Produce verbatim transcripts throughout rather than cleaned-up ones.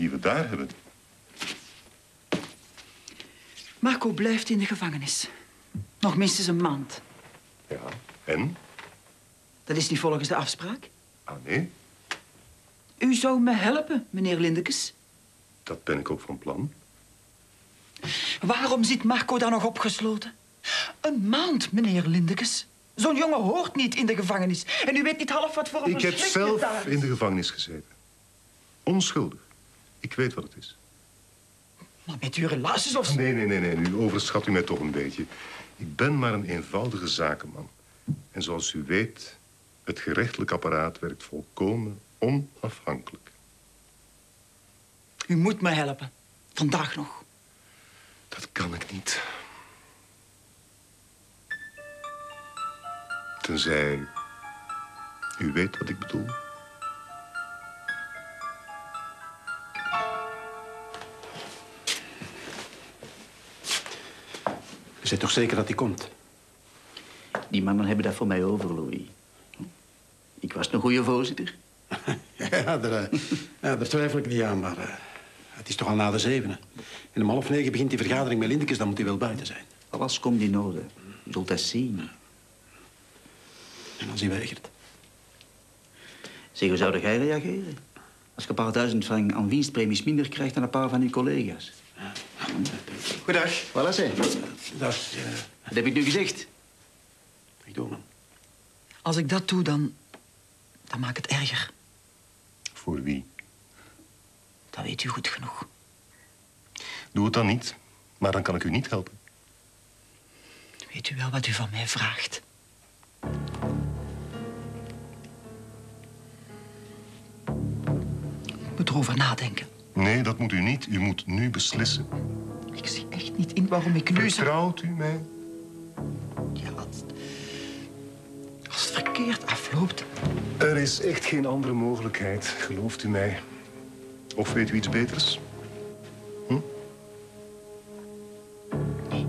die we daar hebben. Marco blijft in de gevangenis. Nog minstens een maand. Ja, en? Dat is niet volgens de afspraak. Ah, nee? U zou me helpen, meneer Lindekes. Dat ben ik ook van plan. Waarom zit Marco dan nog opgesloten? Een maand, meneer Lindekes. Zo'n jongen hoort niet in de gevangenis. En u weet niet half wat voor een Ik heb verschrikking zelf daar is. in de gevangenis gezeten. Onschuldig. Ik weet wat het is. Maar met uw relaties of... Nee, nee, nee, nee. Nu overschat u mij toch een beetje. Ik ben maar een eenvoudige zakenman. En zoals u weet, het gerechtelijk apparaat werkt volkomen onafhankelijk. U moet me helpen. Vandaag nog. Dat kan ik niet. Tenzij u weet wat ik bedoel. Je zit toch zeker dat hij komt? Die mannen hebben dat voor mij over, Louis. Ik was een goede voorzitter. Ja, daar, uh, ja, daar twijfel ik niet aan, maar uh, het is toch al na de zevenen. En om half negen begint die vergadering met Lindekes, dan moet hij wel buiten zijn. Alles komt in orde. Je zult dat zien. En als hij weigert? Zeg, hoe zou jij reageren? Als je een paar duizend frank aan winstpremies minder krijgt dan een paar van uw collega's. Ja. Goedendag. Voilà, zeg. Dat is... Uh... Wat heb ik nu gezegd? Ik doe hem. Als ik dat doe, dan... dan maak ik het erger. Voor wie? Dat weet u goed genoeg. Doe het dan niet. Maar dan kan ik u niet helpen. Weet u wel wat u van mij vraagt? Ik moet erover nadenken. Nee, dat moet u niet. U moet nu beslissen. Ik zie echt niet in waarom ik nu... Vertrouwt u mij? Ja, als... als het verkeerd afloopt... Er is echt geen andere mogelijkheid, gelooft u mij. Of weet u iets beters? Hm? Nee.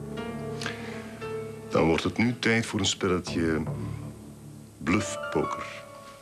Dan wordt het nu tijd voor een spelletje bluffpoker.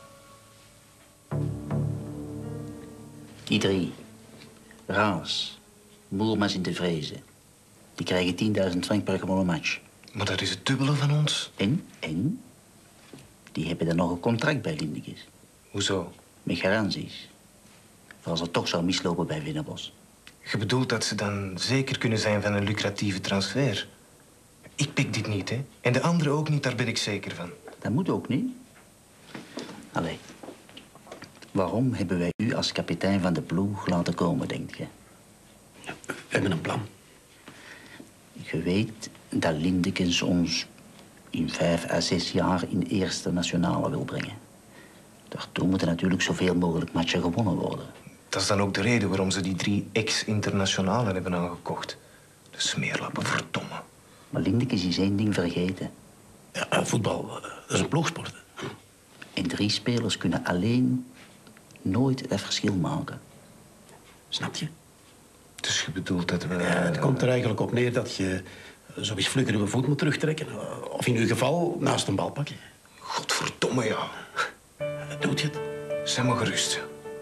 Die drie. Raas, Moermans in de Vrezen. Die krijgen tienduizend frank per gewonnen match. Maar dat is het dubbele van ons. En? En? Die hebben dan nog een contract bij Lindekes. Hoezo? Met garanties. Voor als het toch zou mislopen bij Winnebos. Je bedoelt dat ze dan zeker kunnen zijn van een lucratieve transfer? Ik pik dit niet, hè. En de anderen ook niet, daar ben ik zeker van. Dat moet ook niet. Allee. Waarom hebben wij u als kapitein van de ploeg laten komen, denk je? Ja, we hebben een plan. Je weet dat Lindekes ons in vijf à zes jaar in eerste nationale wil brengen. Daartoe moeten natuurlijk zoveel mogelijk matchen gewonnen worden. Dat is dan ook de reden waarom ze die drie ex-internationalen hebben aangekocht. De smeerlappen, verdomme. Maar Lindekes is één ding vergeten. Ja, uh, voetbal, uh, dat is een ploegsport. Hè. En drie spelers kunnen alleen nooit dat verschil maken. Snap je? Dus je bedoelt dat we... Ja, het komt er eigenlijk op neer dat je zo eens vlugger uw voet moet terugtrekken. Of in uw geval naast een bal pakken. Godverdomme, ja. Doet je het? Zeg maar gerust.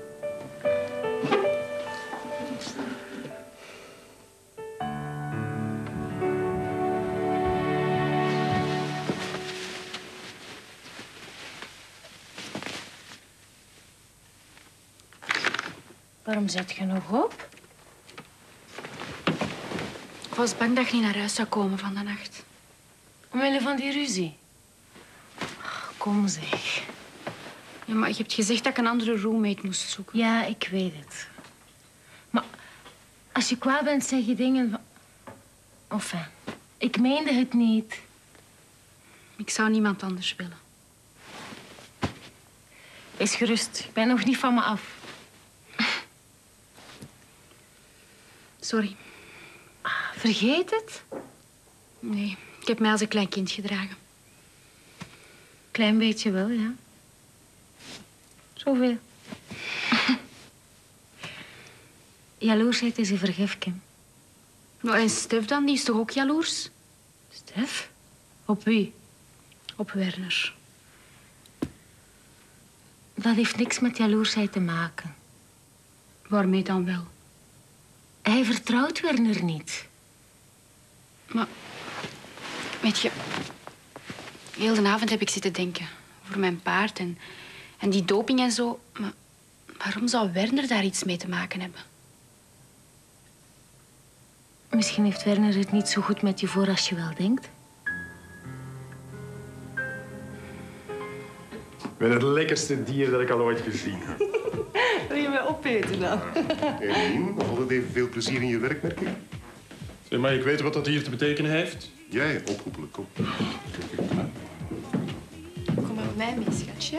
Waarom zit je nog op? Ik was bang dat je niet naar huis zou komen van de nacht. Omwille van die ruzie? Ach, kom zeg. Ja, maar je hebt gezegd dat ik een andere roommate moest zoeken. Ja, ik weet het. Maar als je kwaad bent, zeg je dingen van... Enfin, ik meende het niet. Ik zou niemand anders willen. Wees gerust, ik ben nog niet van me af. Sorry. Ah, vergeet het? Nee, ik heb mij als een klein kind gedragen. Klein beetje wel, ja. Zoveel. Jaloersheid is een vergifje. Nou, en Stef dan, die is toch ook jaloers? Stef? Op wie? Op Werner. Dat heeft niks met jaloersheid te maken. Waarmee dan wel? Hij vertrouwt Werner niet. Maar, weet je... Heel de avond heb ik zitten denken over mijn paard en, en die doping en zo. Maar waarom zou Werner daar iets mee te maken hebben? Misschien heeft Werner het niet zo goed met je voor als je wel denkt. Ik ben het lekkerste dier dat ik al ooit gezien heb. Wil je mij opeten dan? Eline, nog altijd even veel plezier in je werk, merk ik. Zeg, maar ik weet wat dat hier te betekenen heeft? Jij, oproepelijk, kom. Kom maar met mij mee, schatje.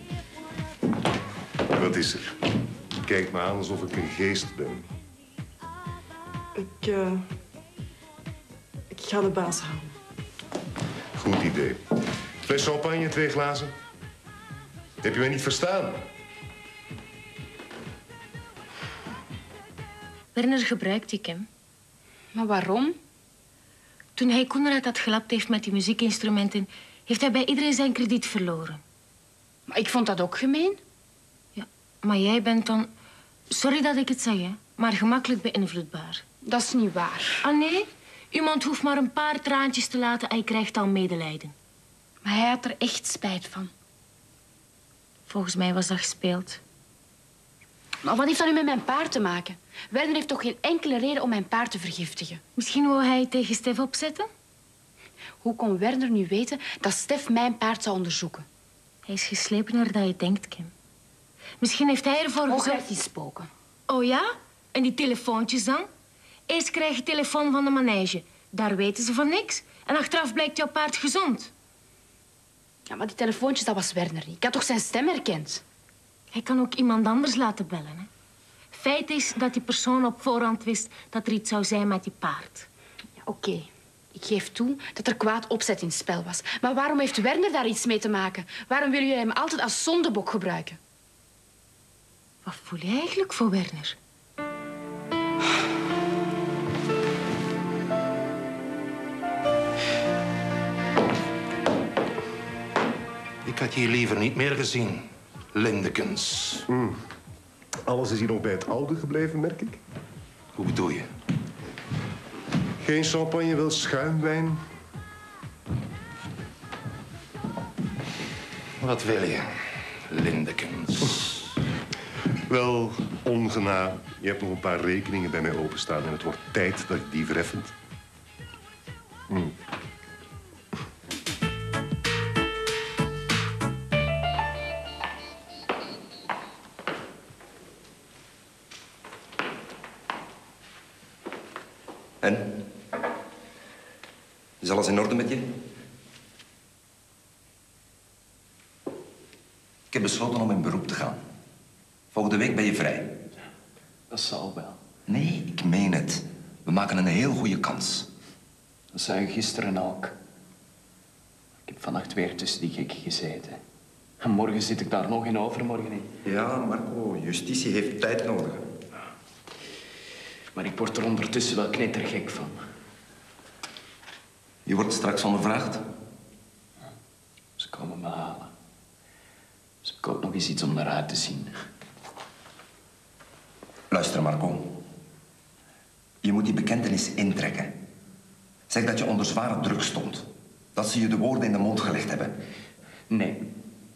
Wat is er? Kijk me aan alsof ik een geest ben. Ik, uh, ik ga de baas halen. Goed idee. Fles champagne, twee glazen. Heb je mij niet verstaan? Werner gebruikt die Kim. Maar waarom? Toen hij Koenraad had gelapt heeft met die muziekinstrumenten, heeft hij bij iedereen zijn krediet verloren. Maar ik vond dat ook gemeen. Ja, maar jij bent dan... Sorry dat ik het zeg, hè, maar gemakkelijk beïnvloedbaar. Dat is niet waar. Ah, nee? Iemand hoeft maar een paar traantjes te laten en je krijgt al medelijden. Maar hij had er echt spijt van. Volgens mij was dat gespeeld. Maar wat heeft dat nu met mijn paard te maken? Werner heeft toch geen enkele reden om mijn paard te vergiftigen? Misschien wou hij tegen Stef opzetten? Hoe kon Werner nu weten dat Stef mijn paard zou onderzoeken? Hij is geslepener dan je denkt, Kim. Misschien heeft hij ervoor Ook gezorgd... heeft hij spoken. Oh ja? En die telefoontjes dan? Eerst krijg je telefoon van de manege. Daar weten ze van niks. En achteraf blijkt jouw paard gezond. Ja, maar die telefoontjes, dat was Werner niet. Ik had toch zijn stem herkend? Hij kan ook iemand anders laten bellen, hè. Feit is dat die persoon op voorhand wist dat er iets zou zijn met die paard. Ja, oké. Okay. Ik geef toe dat er kwaad opzet in het spel was. Maar waarom heeft Werner daar iets mee te maken? Waarom willen jullie hem altijd als zondebok gebruiken? Wat voel je eigenlijk voor Werner? Ik had je liever niet meer gezien, Lindekens. Mm. Alles is hier nog bij het oude gebleven, merk ik. Hoe bedoel je? Geen champagne, wel schuimwijn. Wat wil je, Lindekens? Wel, ongenaam. Je hebt nog een paar rekeningen bij mij openstaan en het wordt tijd dat ik die verheffend. Mm. En? Is alles in orde met je? Ik heb besloten om in beroep te gaan. Volgende week ben je vrij. Dat zal wel. Nee, ik meen het. We maken een heel goede kans. Dat zei je gisteren ook. Ik heb vannacht weer tussen die gekken gezeten. En morgen zit ik daar nog in, overmorgen in. Ja, Marco, justitie heeft tijd nodig. Maar ik word er ondertussen wel knettergek van. Je wordt straks ondervraagd? Ze komen me halen. Ze hebben ook nog eens iets om naar uit te zien. Luister, Marco. Je moet die bekentenis intrekken. Zeg dat je onder zware druk stond. Dat ze je de woorden in de mond gelegd hebben. Nee.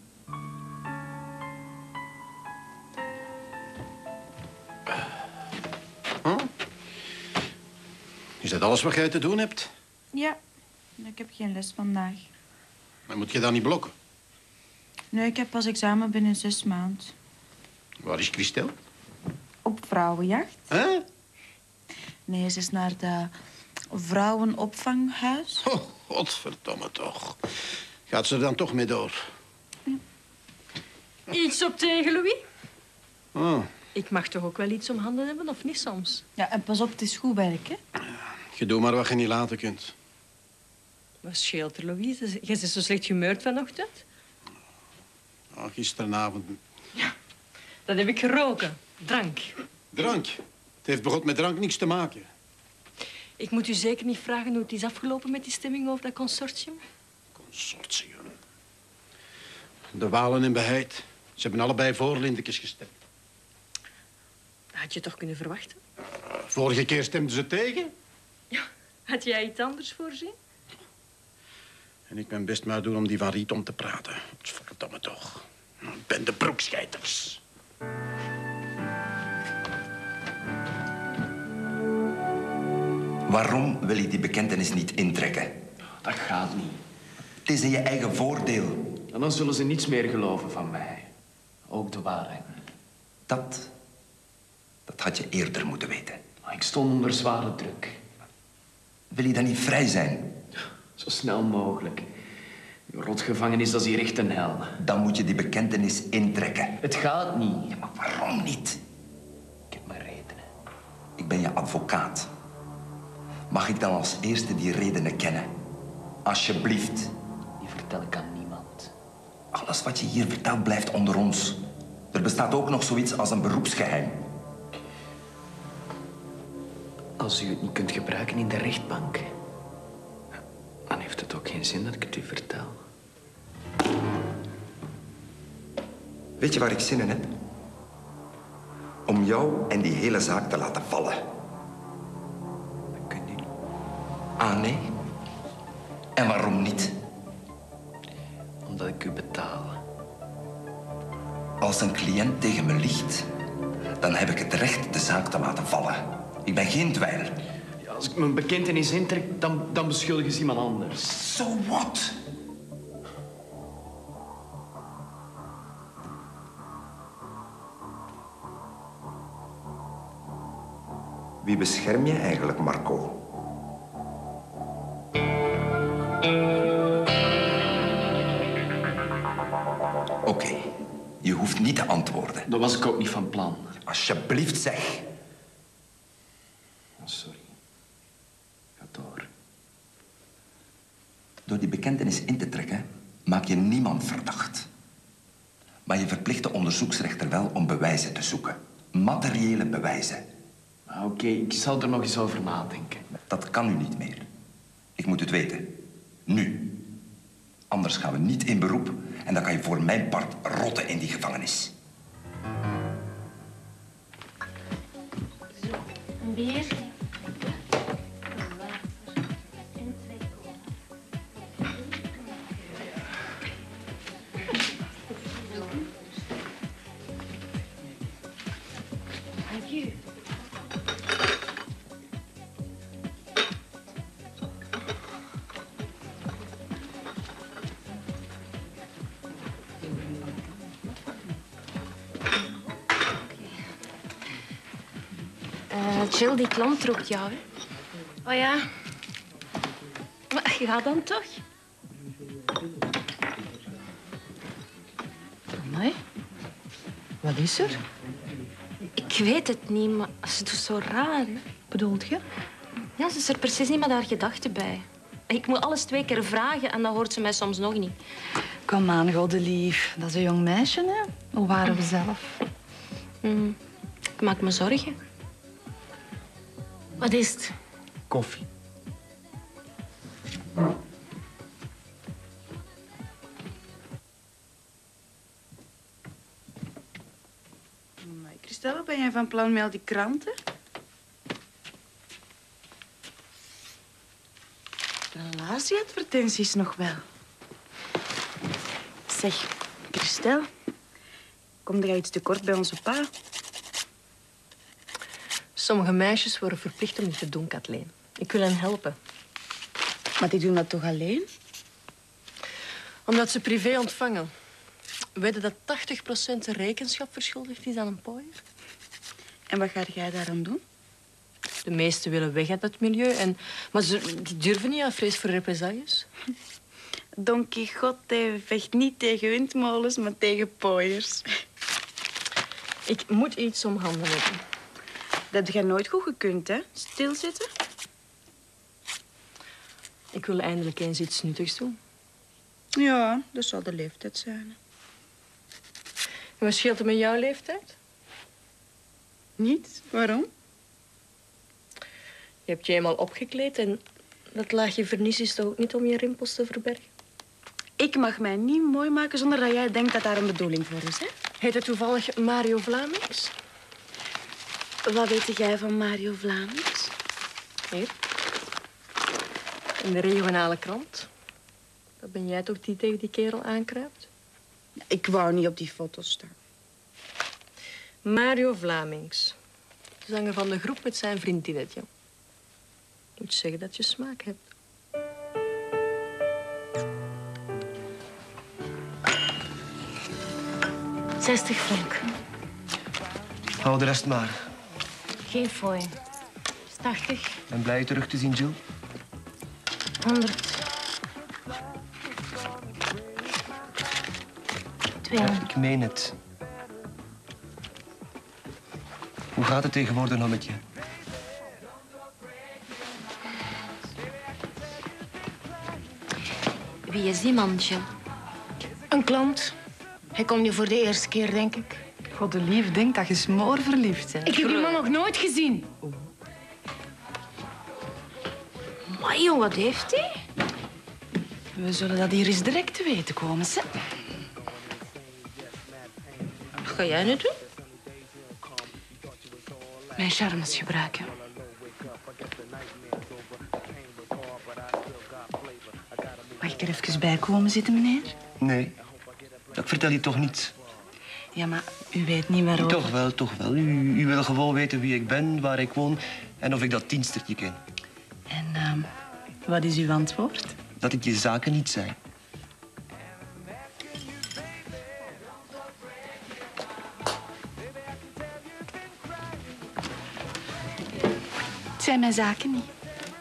Huh? Is dat alles wat jij te doen hebt? Ja, ik heb geen les vandaag. Maar moet je dat niet blokken? Nee, ik heb pas examen binnen zes maanden. Waar is Christel? Op vrouwenjacht. Hè? Huh? Nee, ze is naar de vrouwenopvanghuis. Oh, godverdomme toch. Gaat ze er dan toch mee door? Ja. Iets op tegen, Louis? Oh. Ik mag toch ook wel iets om handen hebben, of niet soms? Ja, en pas op, het is goed werk, hè? Je doet maar wat je niet laten kunt. Wat scheelt er, Louise? Je bent zo slecht gemeurd vanochtend? Oh, gisteravond. Ja, dat heb ik geroken. Drank. Drank? Het heeft begot met drank niks te maken. Ik moet u zeker niet vragen hoe het is afgelopen met die stemming over dat consortium? Consortium? De Walen en Beheid. Ze hebben allebei voor Lindekens gestemd. Dat Had je toch kunnen verwachten? Vorige keer stemden ze tegen. Had jij iets anders voorzien? En ik ben best maar doen om die van Riet om te praten. Verdomme toch. Ik ben de broekscheiters. Waarom wil je die bekentenis niet intrekken? Dat gaat niet. Het is in je eigen voordeel. En dan zullen ze niets meer geloven van mij. Ook de waarheid. Dat, dat had je eerder moeten weten. Ik stond onder zware druk. Wil je dan niet vrij zijn? Zo snel mogelijk. Die rotgevangenis, dat is hier echt een hel. Dan moet je die bekentenis intrekken. Het gaat niet. Ja, maar waarom niet? Ik heb mijn redenen. Ik ben je advocaat. Mag ik dan als eerste die redenen kennen? Alsjeblieft. Die vertel ik aan niemand. Alles wat je hier vertelt blijft onder ons. Er bestaat ook nog zoiets als een beroepsgeheim. Als u het niet kunt gebruiken in de rechtbank, dan heeft het ook geen zin dat ik het u vertel. Weet je waar ik zin in heb? Om jou en die hele zaak te laten vallen. Dat kunt u niet. Ah, nee? En waarom niet? Omdat ik u betaal. Als een cliënt tegen me liegt, dan heb ik het recht de zaak te laten vallen. Ik ben geen dweil. Ja, als ik mijn bekentenis intrek, dan, dan beschuldigen ze iemand anders. So what? Wie bescherm je eigenlijk, Marco? Oké, okay. Je hoeft niet te antwoorden. Dat was ik ook niet van plan. Alsjeblieft, zeg. Oh, sorry. Ga door. Door die bekentenis in te trekken, maak je niemand verdacht. Maar je verplicht de onderzoeksrechter wel om bewijzen te zoeken. Materiële bewijzen. Oké, okay, ik zal er nog eens over nadenken. Dat kan nu niet meer. Ik moet het weten. Nu. Anders gaan we niet in beroep en dan kan je voor mijn part rotten in die gevangenis. Zo, een bier. Dank u. Uh, Jill, die klant roept jou, hè? Oh ja. Maar ga dan toch? Nee? Wat is er? Ik weet het niet, maar ze doet zo raar. Hè? Bedoelt je? Ja, ze is er precies niet met haar gedachten bij. Ik moet alles twee keer vragen en dan hoort ze mij soms nog niet. Kom aan, godelief. Dat is een jong meisje, hè? Hoe waren we zelf? Mm, ik maak me zorgen. Wat is het? Koffie. Maar Christelle, ben jij van plan met al die kranten? Relatieadvertenties nog wel. Zeg, Christelle, kom jij iets te kort bij onze pa? Sommige meisjes worden verplicht om iets te doen, Kathleen. Ik wil hen helpen. Maar die doen dat toch alleen? Omdat ze privé ontvangen. We weten dat tachtig procent rekenschap verschuldigd is aan een pooier. En wat ga jij daarom doen? De meesten willen weg uit het milieu. En... Maar ze die durven niet uit vrees voor represailles. Don Quixote vecht niet tegen windmolens, maar tegen pooiers. Ik moet iets om handen hebben. Dat heb jij nooit goed gekund, hè? Stilzitten. Ik wil eindelijk eens iets nuttigs doen. Ja, dat zal de leeftijd zijn. En wat scheelt er met jouw leeftijd? Niet? Waarom? Je hebt je eenmaal opgekleed en dat laagje vernis is toch ook niet om je rimpels te verbergen? Ik mag mij niet mooi maken zonder dat jij denkt dat daar een bedoeling voor is, hè? Heet het toevallig Mario Vlamings? Wat weet jij van Mario Vlamings? Hier. In de regionale krant. Dat ben jij toch die tegen die kerel aankruipt? Ik wou niet op die foto staan. Mario Vlamings. Zanger van de groep met zijn vriendinnetje. Ik moet zeggen dat je smaak hebt. zestig frank. Hou de rest maar. Geen fooi. tachtig. Ben blij je terug te zien, Jill. honderd. tweehonderd. Ik meen het. Hoe gaat het tegenwoordig nog met je? Wie is die man, Jill? Een klant. Hij komt nu voor de eerste keer, denk ik. God de lief denkt dat je smoor verliefd bent. Ik heb die man nog nooit gezien. Maar joh, wat heeft hij? We zullen dat hier eens direct te weten komen, hè? Wat ga jij nu doen? Mijn charmes gebruiken. Mag ik er even bij komen zitten, meneer? Nee, dat vertel je toch niet. Ja, maar u weet niet waarom. Toch wel, toch wel. U, u wil gewoon weten wie ik ben, waar ik woon en of ik dat dienstertje ken. En uh, wat is uw antwoord? Dat ik je zaken niet zei. Het zijn mijn zaken niet.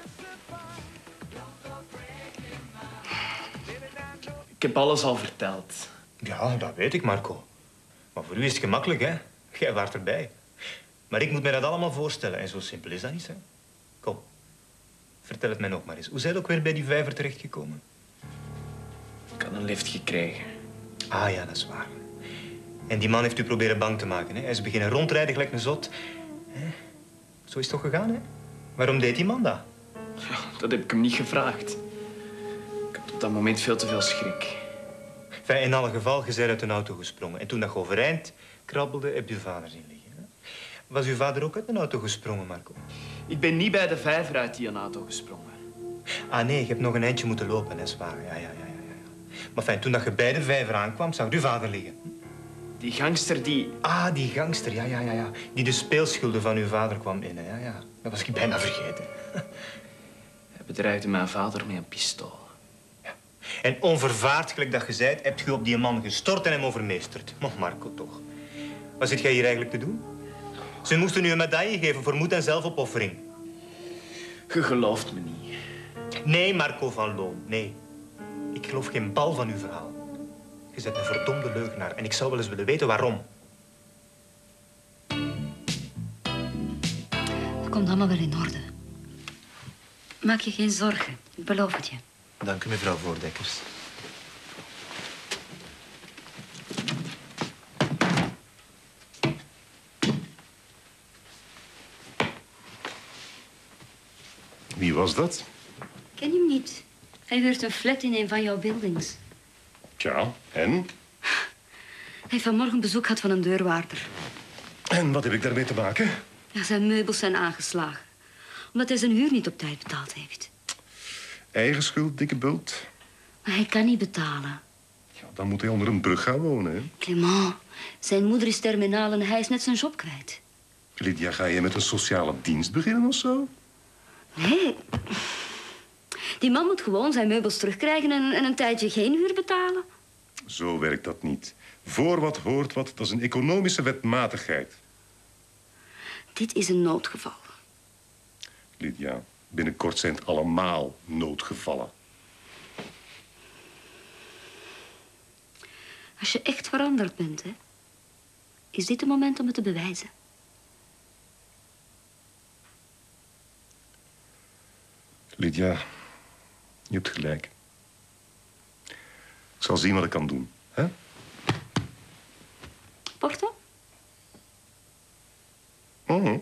Ik heb alles al verteld. Ja, dat weet ik, Marco. Maar voor u is het gemakkelijk, hè? Jij waart erbij. Maar ik moet mij dat allemaal voorstellen. En zo simpel is dat niet, hè? Kom, vertel het mij nog maar eens. Hoe zijn je ook weer bij die vijver terechtgekomen? Ik had een lift gekregen. Ah ja, dat is waar. En die man heeft u proberen bang te maken, hè? Hij is beginnen rondrijden gelijk een zot. Hè? Zo is het toch gegaan, hè? Waarom deed die man dat? Ja, dat heb ik hem niet gevraagd. Ik had op dat moment veel te veel schrik. Enfin, in alle geval, je bent uit een auto gesprongen. En toen dat je overeind krabbelde, heb je vader zien liggen. Hè? Was uw vader ook uit een auto gesprongen, Marco? Ik ben niet bij de vijver uit die auto gesprongen. Ah nee, je hebt nog een eindje moeten lopen, dat is waar. Ja, ja, ja, ja, ja. Maar fijn, toen dat je bij de vijver aankwam, zag uw vader liggen. Die gangster die... Ah, die gangster, ja, ja, ja, ja. Die de speelschulden van uw vader kwam in, ja, ja. Dat was ik bijna vergeten. Hij bedreigde mijn vader met een pistool. Ja. En onvervaard, gelijk dat je zei, hebt je op die man gestort en hem overmeesterd. Maar Marco, toch. Wat zit jij hier eigenlijk te doen? Ze moesten u een medaille geven voor moed en zelfopoffering. Je gelooft me niet. Nee, Marco van Loon, nee. Ik geloof geen bal van uw verhaal. Je bent een verdomde leugenaar en ik zou wel eens willen weten waarom. Het komt allemaal wel in orde. Maak je geen zorgen, ik beloof het je. Dank u, mevrouw Voordekkers. Wie was dat? Ken je hem niet? Hij huurt een flat in een van jouw buildings. Tja, en? Hij heeft vanmorgen bezoek gehad van een deurwaarder. En wat heb ik daarmee te maken? Ja, zijn meubels zijn aangeslagen. Omdat hij zijn huur niet op tijd betaald heeft. Eigen schuld, dikke bult. Maar hij kan niet betalen. Ja, dan moet hij onder een brug gaan wonen, hè? Clément, zijn moeder is terminaal en hij is net zijn job kwijt. Lydia, ga je met een sociale dienst beginnen of zo? Nee. Die man moet gewoon zijn meubels terugkrijgen en, en een tijdje geen huur betalen. Zo werkt dat niet. Voor wat hoort wat, dat is een economische wetmatigheid. Dit is een noodgeval. Lydia, binnenkort zijn het allemaal noodgevallen. Als je echt veranderd bent, hè, is dit het moment om het te bewijzen. Lydia, je hebt gelijk. Ik zal zien wat ik kan doen, hè? Porto? Oh.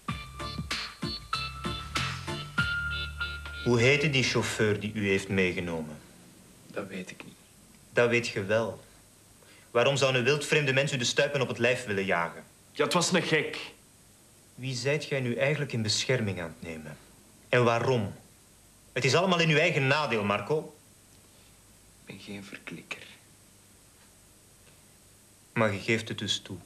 Hoe heette die chauffeur die u heeft meegenomen? Dat weet ik niet. Dat weet je wel. Waarom zou een wildvreemde mens u de stuipen op het lijf willen jagen? Ja, het was een gek. Wie zijt jij nu eigenlijk in bescherming aan het nemen? En waarom? Het is allemaal in uw eigen nadeel, Marco. Ik ben geen verklikker. Maar je geeft het dus toe.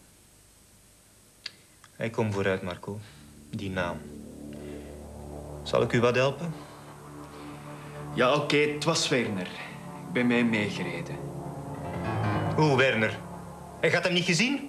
Hey, kom vooruit, Marco. Die naam. Zal ik u wat helpen? Ja, oké, okay, het was Werner. Ik ben mee meegereden. Hoe, Werner? Hij gaat hem niet gezien?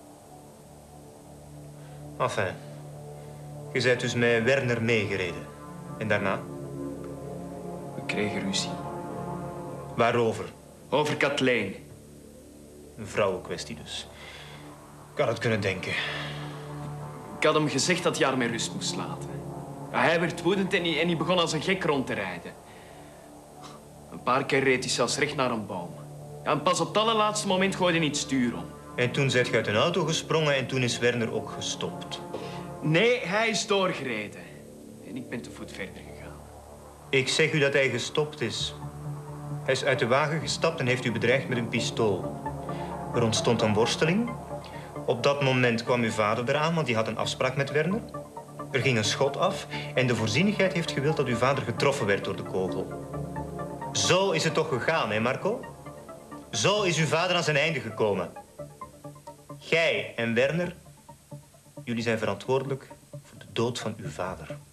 Enfin. Je bent dus met Werner meegereden. En daarna? We kregen ruzie. Waarover? Over Kathleen. Een vrouwenkwestie dus. Ik had het kunnen denken. Ik had hem gezegd dat hij haar met rust moest laten. Hij werd woedend en hij, en hij begon als een gek rond te rijden. Een paar keer reed hij zelfs recht naar een boom. Ja, en pas op het allerlaatste moment gooide hij het stuur om. En toen zijt je uit een auto gesprongen en toen is Werner ook gestopt. Nee, hij is doorgereden. En ik ben te voet verder gegaan. Ik zeg u dat hij gestopt is. Hij is uit de wagen gestapt en heeft u bedreigd met een pistool. Er ontstond een worsteling. Op dat moment kwam uw vader eraan, want die had een afspraak met Werner. Er ging een schot af en de voorzienigheid heeft gewild dat uw vader getroffen werd door de kogel. Zo is het toch gegaan, hè, Marco? Zo is uw vader aan zijn einde gekomen. Gij en Werner, jullie zijn verantwoordelijk voor de dood van uw vader.